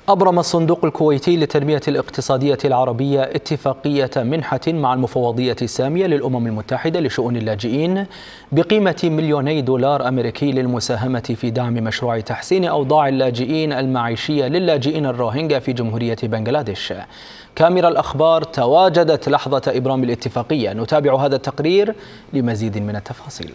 أبرم الصندوق الكويتي للتنمية الاقتصادية العربية اتفاقية منحة مع المفوضية السامية للأمم المتحدة لشؤون اللاجئين بقيمة $2 مليون للمساهمة في دعم مشروع تحسين أوضاع اللاجئين المعيشية للاجئين الروهينجا في جمهورية بنغلاديش. كاميرا الأخبار تواجدت لحظة إبرام الاتفاقية. نتابع هذا التقرير لمزيد من التفاصيل.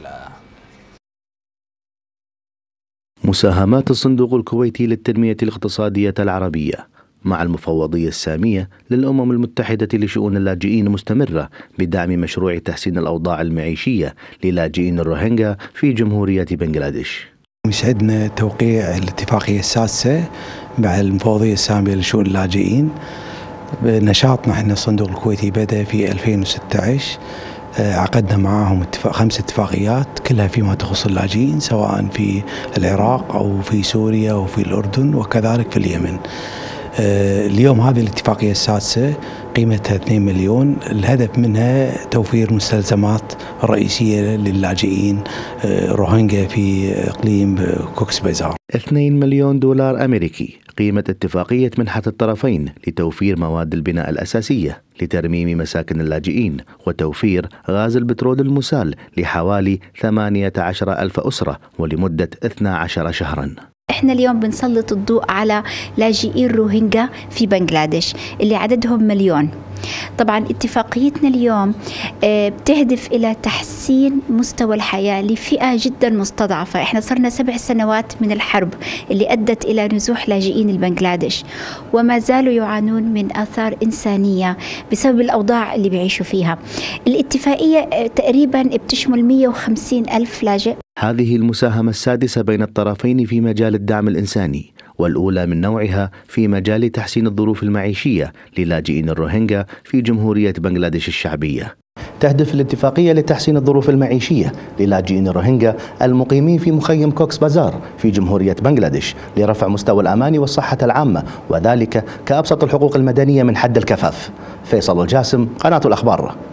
مساهمات الصندوق الكويتي للتنمية الاقتصادية العربية مع المفوضية السامية للأمم المتحدة لشؤون اللاجئين مستمرة بدعم مشروع تحسين الأوضاع المعيشية للاجئين الروهينجا في جمهورية بنغلاديش. يسعدنا توقيع الاتفاقية السادسة مع المفوضية السامية لشؤون اللاجئين. نشاطنا احنا الصندوق الكويتي بدأ في 2016. عقدنا معهم 5 اتفاقيات كلها فيما تخص اللاجئين، سواء في العراق أو في سوريا أو في الأردن وكذلك في اليمن. اليوم هذه الاتفاقية السادسة قيمتها 2 مليون. الهدف منها توفير مستلزمات رئيسية للاجئين روهينجا في إقليم كوكس بازار. $2 مليون أمريكي قيمة اتفاقية منحة الطرفين لتوفير مواد البناء الأساسية لترميم مساكن اللاجئين وتوفير غاز البترول المسال لحوالي 18,000 أسرة ولمدة 12 شهرا. احنا اليوم بنسلط الضوء على لاجئين روهينجا في بنغلاديش اللي عددهم 1,000,000. طبعا اتفاقيتنا اليوم بتهدف إلى تحسين مستوى الحياة لفئة جدا مستضعفة. احنا صرنا 7 سنوات من الحرب اللي أدت إلى نزوح لاجئين البنغلاديش، وما زالوا يعانون من آثار إنسانية بسبب الأوضاع اللي بيعيشوا فيها. الاتفاقية تقريبا بتشمل 150,000 لاجئ. هذه المساهمة السادسة بين الطرفين في مجال الدعم الإنساني، والأولى من نوعها في مجال تحسين الظروف المعيشية للاجئين الروهينجا في جمهورية بنغلاديش الشعبية. تهدف الاتفاقية لتحسين الظروف المعيشية للاجئين الروهينجا المقيمين في مخيم كوكس بازار في جمهورية بنغلاديش لرفع مستوى الأمان والصحة العامة، وذلك كأبسط الحقوق المدنية من حد الكفاف. فيصل الجاسم، قناة الأخبار.